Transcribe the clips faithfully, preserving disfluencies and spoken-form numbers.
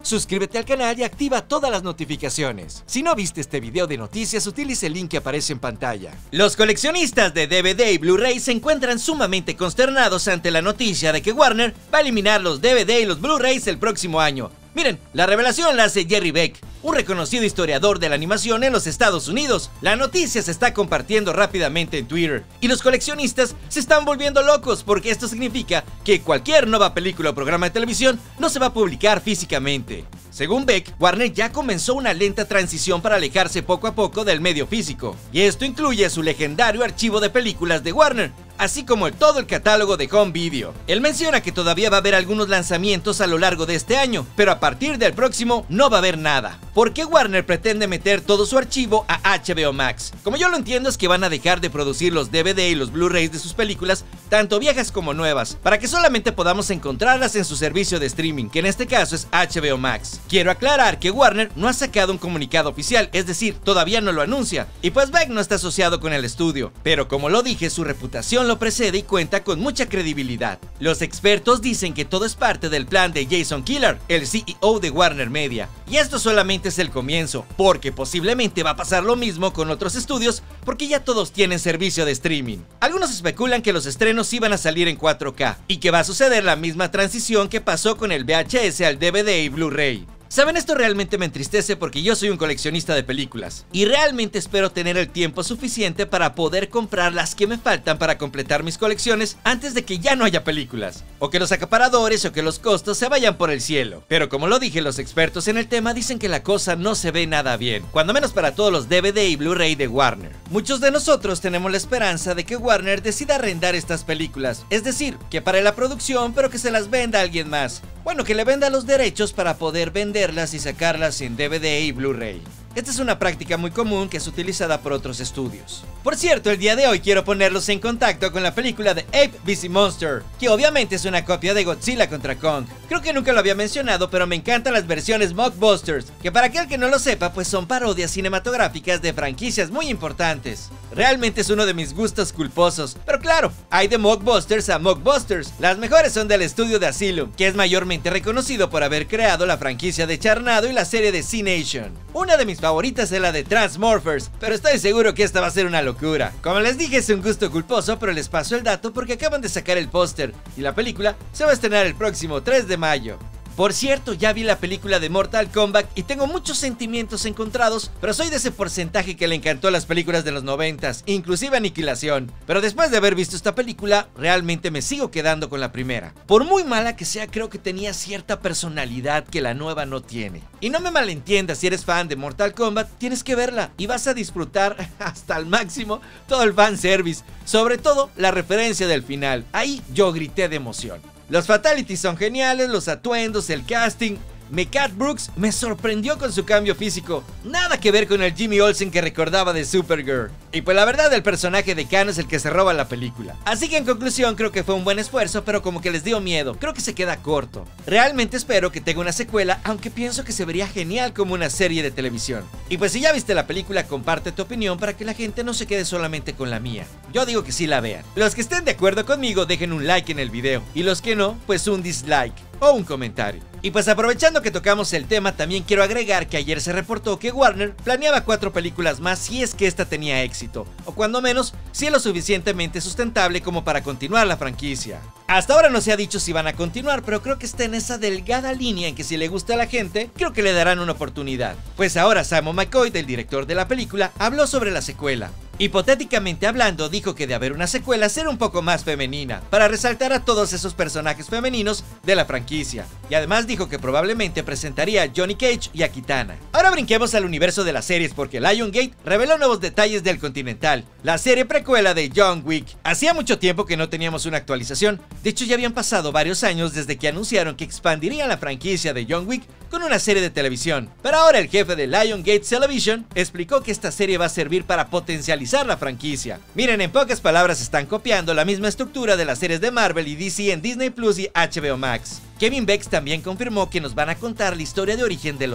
suscríbete al canal y activa todas las notificaciones. Si no viste este video de noticias, utilice el link que aparece en pantalla. Los coleccionistas de D V D y Blu-ray se encuentran sumamente consternados ante la noticia de que Warner va a eliminar los D V D y los Blu-rays el próximo año. Miren, la revelación la hace Jerry Beck, un reconocido historiador de la animación en los Estados Unidos. La noticia se está compartiendo rápidamente en Twitter y los coleccionistas se están volviendo locos porque esto significa que cualquier nueva película o programa de televisión no se va a publicar físicamente. Según Beck, Warner ya comenzó una lenta transición para alejarse poco a poco del medio físico, y esto incluye su legendario archivo de películas de Warner, así como el, todo el catálogo de Home Video. Él menciona que todavía va a haber algunos lanzamientos a lo largo de este año, pero a partir del próximo no va a haber nada. ¿Por qué Warner pretende meter todo su archivo a H B O Max? Como yo lo entiendo es que van a dejar de producir los D V D y los Blu-rays de sus películas, tanto viejas como nuevas, para que solamente podamos encontrarlas en su servicio de streaming, que en este caso es H B O Max. Quiero aclarar que Warner no ha sacado un comunicado oficial, es decir, todavía no lo anuncia, y pues Beck no está asociado con el estudio, pero como lo dije, su reputación lo precede y cuenta con mucha credibilidad. Los expertos dicen que todo es parte del plan de Jason Kilar, el C E O de Warner Media, y esto solamente es el comienzo, porque posiblemente va a pasar lo mismo con otros estudios, porque ya todos tienen servicio de streaming. Algunos especulan que los estrenos iban a salir en cuatro K, y que va a suceder la misma transición que pasó con el V H S al D V D y Blu-ray. Saben, esto realmente me entristece porque yo soy un coleccionista de películas y realmente espero tener el tiempo suficiente para poder comprar las que me faltan para completar mis colecciones antes de que ya no haya películas, o que los acaparadores o que los costos se vayan por el cielo. Pero como lo dije, los expertos en el tema dicen que la cosa no se ve nada bien, cuando menos para todos los D V D y Blu-ray de Warner. Muchos de nosotros tenemos la esperanza de que Warner decida arrendar estas películas, es decir, que pare la producción pero que se las venda a alguien más. Bueno, que le venda los derechos para poder venderlas y sacarlas en D V D y Blu-ray. Esta es una práctica muy común que es utilizada por otros estudios. Por cierto, el día de hoy quiero ponerlos en contacto con la película de Ape vs Monster, que obviamente es una copia de Godzilla contra Kong. Creo que nunca lo había mencionado, pero me encantan las versiones Mockbusters, que para aquel que no lo sepa, pues son parodias cinematográficas de franquicias muy importantes. Realmente es uno de mis gustos culposos, pero claro, hay de Mockbusters a Mockbusters. Las mejores son del estudio de Asylum, que es mayormente reconocido por haber creado la franquicia de Charnado y la serie de C-Nation. Una de mis favoritas es la de Transmorphers, pero estoy seguro que esta va a ser una locura. Como les dije, es un gusto culposo, pero les paso el dato porque acaban de sacar el póster y la película se va a estrenar el próximo tres de mayo. Por cierto, ya vi la película de Mortal Kombat y tengo muchos sentimientos encontrados, pero soy de ese porcentaje que le encantó las películas de los noventas, inclusive Aniquilación. Pero después de haber visto esta película, realmente me sigo quedando con la primera. Por muy mala que sea, creo que tenía cierta personalidad que la nueva no tiene. Y no me malentiendas, si eres fan de Mortal Kombat, tienes que verla y vas a disfrutar hasta el máximo todo el fanservice, sobre todo la referencia del final. Ahí yo grité de emoción. Los fatalities son geniales, los atuendos, el casting. Mehcad Brooks me sorprendió con su cambio físico, nada que ver con el Jimmy Olsen que recordaba de Supergirl. Y pues la verdad, el personaje de Kano es el que se roba la película. Así que en conclusión creo que fue un buen esfuerzo, pero como que les dio miedo, creo que se queda corto. Realmente espero que tenga una secuela, aunque pienso que se vería genial como una serie de televisión. Y pues si ya viste la película, comparte tu opinión para que la gente no se quede solamente con la mía. Yo digo que sí la vean. Los que estén de acuerdo conmigo dejen un like en el video, y los que no, pues un dislike o un comentario. Y pues aprovechando que tocamos el tema, también quiero agregar que ayer se reportó que Warner planeaba cuatro películas más si es que esta tenía éxito, o cuando menos, si es lo suficientemente sustentable como para continuar la franquicia. Hasta ahora no se ha dicho si van a continuar, pero creo que está en esa delgada línea en que si le gusta a la gente, creo que le darán una oportunidad. Pues ahora Simon McCoy, el director de la película, habló sobre la secuela. Hipotéticamente hablando, dijo que de haber una secuela será un poco más femenina, para resaltar a todos esos personajes femeninos de la franquicia. Y además dijo que probablemente presentaría a Johnny Cage y a Kitana. Ahora brinquemos al universo de las series, porque Lionsgate reveló nuevos detalles del Continental, la serie precuela de John Wick. Hacía mucho tiempo que no teníamos una actualización, de hecho ya habían pasado varios años desde que anunciaron que expandirían la franquicia de John Wick con una serie de televisión. Pero ahora el jefe de Lionsgate Television explicó que esta serie va a servir para potencializar la franquicia. Miren, en pocas palabras están copiando la misma estructura de las series de Marvel y D C en Disney Plus y H B O Max. Kevin Beck también confirmó que nos van a contar la historia de origen del hotel,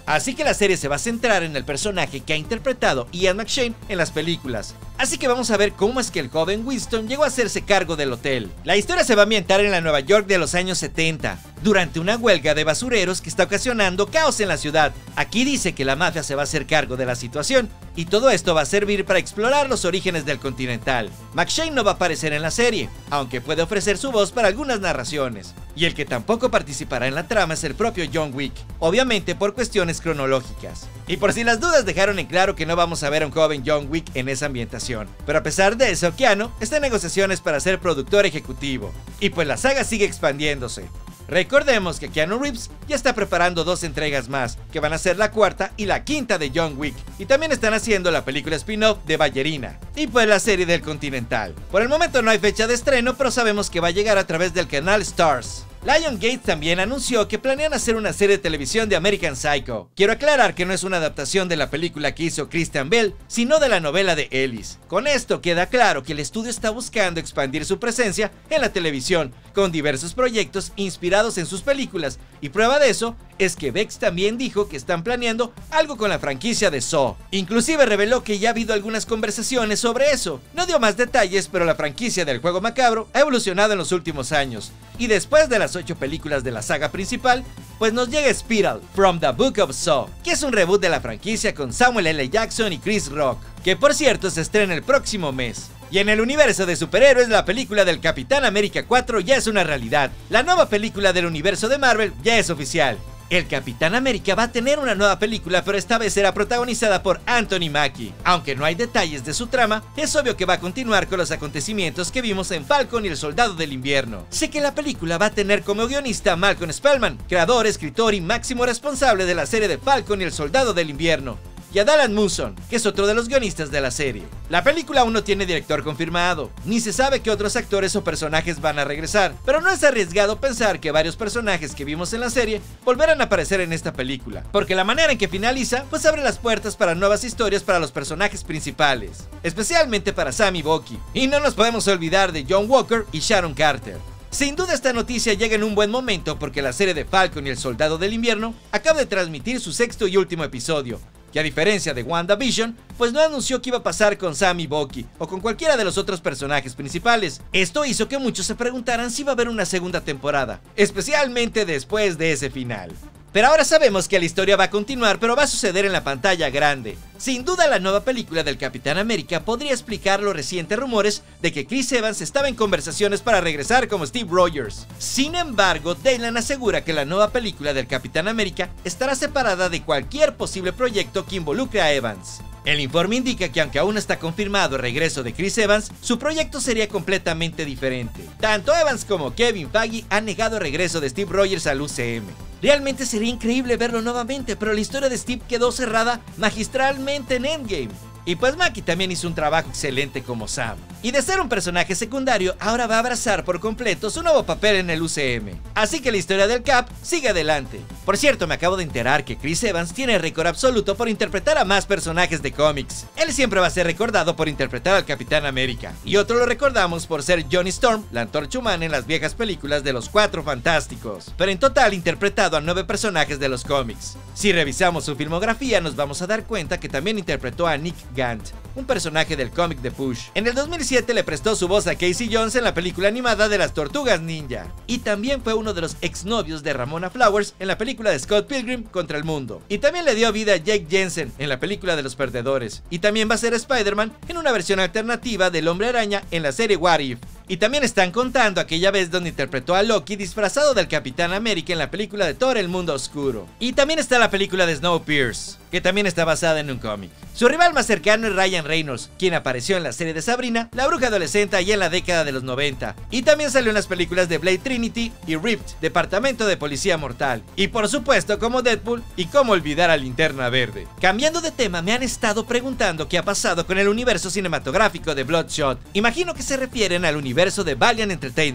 Así que la serie se va a centrar en el personaje que ha interpretado Ian McShane en las películas. Así que vamos a ver cómo es que el joven Winston llegó a hacerse cargo del hotel. La historia se va a ambientar en la Nueva York de los años setenta, durante una huelga de basureros que está ocasionando caos en la ciudad. Aquí dice que la mafia se va a hacer cargo de la situación, y todo esto va a servir para explorar los orígenes del Continental. McShane no va a aparecer en la serie, aunque puede ofrecer su voz para algunas narraciones. Y el que tampoco participará en la trama es el propio John Wick, obviamente por cuestiones cronológicas. Y por si las dudas, dejaron en claro que no vamos a ver a un joven John Wick en esa ambientación. Pero a pesar de eso, Keanu está en negociaciones para ser productor ejecutivo. Y pues la saga sigue expandiéndose. Recordemos que Keanu Reeves ya está preparando dos entregas más, que van a ser la cuarta y la quinta de John Wick, y también están haciendo la película spin-off de Ballerina, y pues la serie del Continental. Por el momento no hay fecha de estreno, pero sabemos que va a llegar a través del canal Starz. Lionsgate también anunció que planean hacer una serie de televisión de American Psycho. Quiero aclarar que no es una adaptación de la película que hizo Christian Bale, sino de la novela de Ellis. Con esto queda claro que el estudio está buscando expandir su presencia en la televisión, con diversos proyectos inspirados en sus películas, y prueba de eso es que Vex también dijo que están planeando algo con la franquicia de Saw. Inclusive reveló que ya ha habido algunas conversaciones sobre eso. No dio más detalles, pero la franquicia del juego macabro ha evolucionado en los últimos años, y después de las ocho películas de la saga principal, pues nos llega Spiral, From the Book of Saw, que es un reboot de la franquicia con Samuel L. Jackson y Chris Rock, que por cierto se estrena el próximo mes. Y en el universo de superhéroes, la película del Capitán América cuatro ya es una realidad. La nueva película del universo de Marvel ya es oficial. El Capitán América va a tener una nueva película, pero esta vez será protagonizada por Anthony Mackie. Aunque no hay detalles de su trama, es obvio que va a continuar con los acontecimientos que vimos en Falcon y el Soldado del Invierno. Sé que la película va a tener como guionista a Malcolm Spellman, creador, escritor y máximo responsable de la serie de Falcon y el Soldado del Invierno, y a Dallas Munson, que es otro de los guionistas de la serie. La película aún no tiene director confirmado, ni se sabe qué otros actores o personajes van a regresar, pero no es arriesgado pensar que varios personajes que vimos en la serie volverán a aparecer en esta película, porque la manera en que finaliza pues abre las puertas para nuevas historias para los personajes principales, especialmente para Sam y Bucky. Y no nos podemos olvidar de John Walker y Sharon Carter. Sin duda esta noticia llega en un buen momento, porque la serie de Falcon y el Soldado del Invierno acaba de transmitir su sexto y último episodio, que a diferencia de WandaVision, pues no anunció qué iba a pasar con Sam y Bucky, o con cualquiera de los otros personajes principales. Esto hizo que muchos se preguntaran si iba a haber una segunda temporada, especialmente después de ese final. Pero ahora sabemos que la historia va a continuar, pero va a suceder en la pantalla grande. Sin duda, la nueva película del Capitán América podría explicar los recientes rumores de que Chris Evans estaba en conversaciones para regresar como Steve Rogers. Sin embargo, Daylan asegura que la nueva película del Capitán América estará separada de cualquier posible proyecto que involucre a Evans. El informe indica que aunque aún no está confirmado el regreso de Chris Evans, su proyecto sería completamente diferente. Tanto Evans como Kevin Feige han negado el regreso de Steve Rogers al U C M. Realmente sería increíble verlo nuevamente, pero la historia de Steve quedó cerrada magistralmente en Endgame. Y pues Mackie también hizo un trabajo excelente como Sam. Y de ser un personaje secundario, ahora va a abrazar por completo su nuevo papel en el U C M. Así que la historia del Cap sigue adelante. Por cierto, me acabo de enterar que Chris Evans tiene récord absoluto por interpretar a más personajes de cómics. Él siempre va a ser recordado por interpretar al Capitán América, y otro lo recordamos por ser Johnny Storm, la Antorcha Humana en las viejas películas de los Cuatro Fantásticos, pero en total interpretado a nueve personajes de los cómics. Si revisamos su filmografía, nos vamos a dar cuenta que también interpretó a Nick Gant, un personaje del cómic de Push. En el dos mil siete le prestó su voz a Casey Jones en la película animada de las Tortugas Ninja, y también fue uno de los exnovios de Ramona Flowers en la película de Scott Pilgrim contra el mundo, y también le dio vida a Jake Jensen en la película de Los Perdedores, y también va a ser Spider-Man en una versión alternativa del Hombre Araña en la serie What If. Y también están contando aquella vez donde interpretó a Loki disfrazado del Capitán América en la película de Thor: El Mundo Oscuro. Y también está la película de Snowpiercer, que también está basada en un cómic. Su rival más cercano es Ryan Reynolds, quien apareció en la serie de Sabrina, la bruja adolescente, allá en la década de los noventa. Y también salió en las películas de Blade Trinity y Rift, Departamento de Policía Mortal. Y por supuesto como Deadpool, y cómo olvidar a Linterna Verde. Cambiando de tema, me han estado preguntando qué ha pasado con el universo cinematográfico de Bloodshot. Imagino que se refieren al universo de Valiant Entertainment.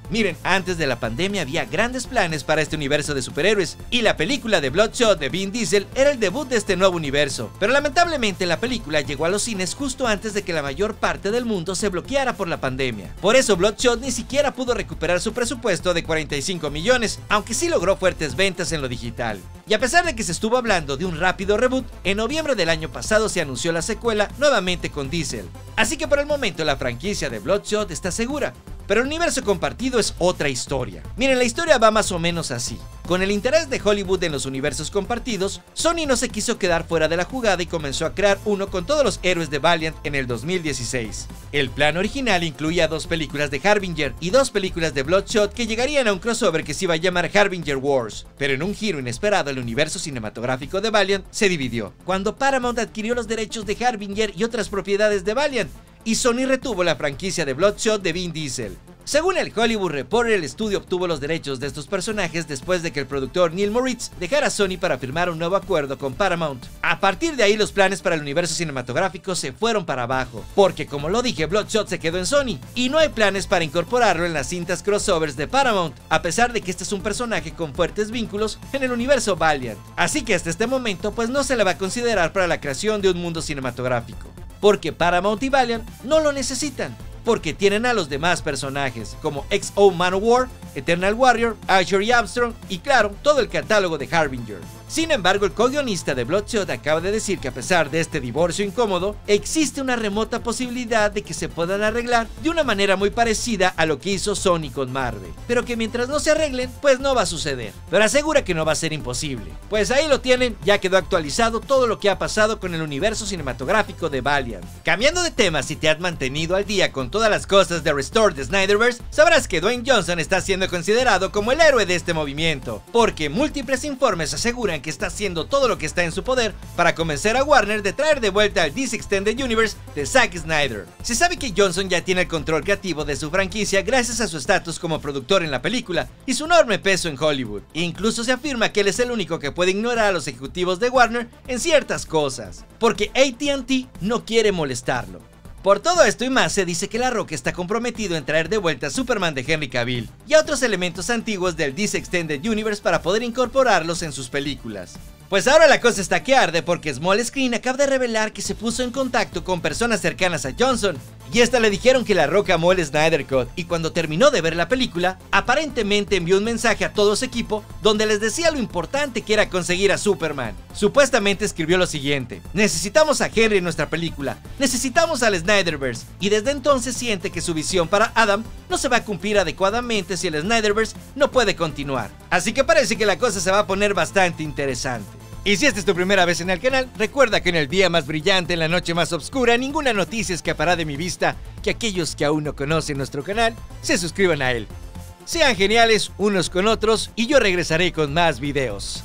Miren, antes de la pandemia había grandes planes para este universo de superhéroes, y la película de Bloodshot de Vin Diesel era el debut de este nuevo universo, pero lamentablemente la película llegó a los cines justo antes de que la mayor parte del mundo se bloqueara por la pandemia. Por eso Bloodshot ni siquiera pudo recuperar su presupuesto de cuarenta y cinco millones, aunque sí logró fuertes ventas en lo digital. Y a pesar de que se estuvo hablando de un rápido reboot, en noviembre del año pasado se anunció la secuela nuevamente con Diesel. Así que por el momento la franquicia de Bloodshot está segura. Pero el universo compartido es otra historia. Miren, la historia va más o menos así. Con el interés de Hollywood en los universos compartidos, Sony no se quiso quedar fuera de la jugada y comenzó a crear uno con todos los héroes de Valiant en el dos mil dieciséis. El plan original incluía dos películas de Harbinger y dos películas de Bloodshot que llegarían a un crossover que se iba a llamar Harbinger Wars, pero en un giro inesperado el universo cinematográfico de Valiant se dividió, cuando Paramount adquirió los derechos de Harbinger y otras propiedades de Valiant, y Sony retuvo la franquicia de Bloodshot de Vin Diesel. Según el Hollywood Reporter, el estudio obtuvo los derechos de estos personajes después de que el productor Neil Moritz dejara a Sony para firmar un nuevo acuerdo con Paramount. A partir de ahí, los planes para el universo cinematográfico se fueron para abajo, porque como lo dije, Bloodshot se quedó en Sony, y no hay planes para incorporarlo en las cintas crossovers de Paramount, a pesar de que este es un personaje con fuertes vínculos en el universo Valiant. Así que hasta este momento, pues no se le va a considerar para la creación de un mundo cinematográfico, porque Paramount y Valiant no lo necesitan, porque tienen a los demás personajes, como X O Manowar, Eternal Warrior, Asher y Armstrong, y claro, todo el catálogo de Harbinger. Sin embargo, el co-guionista de Bloodshot acaba de decir que a pesar de este divorcio incómodo, existe una remota posibilidad de que se puedan arreglar de una manera muy parecida a lo que hizo Sony con Marvel, pero que mientras no se arreglen, pues no va a suceder. Pero asegura que no va a ser imposible. Pues ahí lo tienen, ya quedó actualizado todo lo que ha pasado con el universo cinematográfico de Valiant. Cambiando de tema, si te has mantenido al día con todas las cosas de Restore the Snyderverse, sabrás que Dwayne Johnson está siendo considerado como el héroe de este movimiento, porque múltiples informes aseguran que está haciendo todo lo que está en su poder para convencer a Warner de traer de vuelta al D C Extended Universe de Zack Snyder. Se sabe que Johnson ya tiene el control creativo de su franquicia gracias a su estatus como productor en la película y su enorme peso en Hollywood. Incluso se afirma que él es el único que puede ignorar a los ejecutivos de Warner en ciertas cosas, porque A T and T no quiere molestarlo. Por todo esto y más, se dice que La Roca está comprometido en traer de vuelta a Superman de Henry Cavill y a otros elementos antiguos del D C Extended Universe para poder incorporarlos en sus películas. Pues ahora la cosa está que arde, porque Small Screen acaba de revelar que se puso en contacto con personas cercanas a Johnson, y esta le dijeron que La Roca amó el Snyder Cut, y cuando terminó de ver la película, aparentemente envió un mensaje a todo su equipo donde les decía lo importante que era conseguir a Superman. Supuestamente escribió lo siguiente: necesitamos a Henry en nuestra película, necesitamos al Snyderverse, y desde entonces siente que su visión para Adam no se va a cumplir adecuadamente si el Snyderverse no puede continuar. Así que parece que la cosa se va a poner bastante interesante. Y si esta es tu primera vez en el canal, recuerda que en el día más brillante, en la noche más oscura, ninguna noticia escapará de mi vista, que aquellos que aún no conocen nuestro canal, se suscriban a él. Sean geniales unos con otros y yo regresaré con más videos.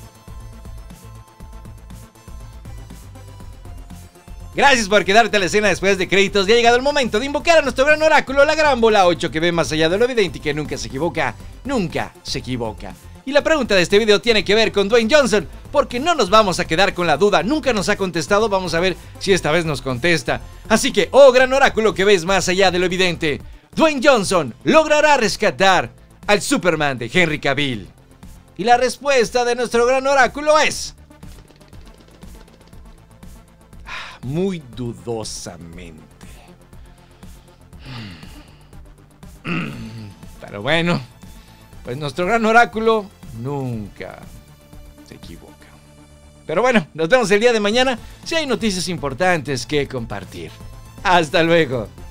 Gracias por quedarte a la escena después de créditos. Ya ha llegado el momento de invocar a nuestro gran oráculo, la gran bola ocho, que ve más allá de lo evidente y que nunca se equivoca, nunca se equivoca. Y la pregunta de este video tiene que ver con Dwayne Johnson, porque no nos vamos a quedar con la duda. Nunca nos ha contestado, vamos a ver si esta vez nos contesta. Así que, oh gran oráculo que ves más allá de lo evidente, Dwayne Johnson logrará rescatar al Superman de Henry Cavill. Y la respuesta de nuestro gran oráculo es... muy dudosamente. Pero bueno, pues nuestro gran oráculo nunca se equivoca. Pero bueno, nos vemos el día de mañana si hay noticias importantes que compartir. Hasta luego.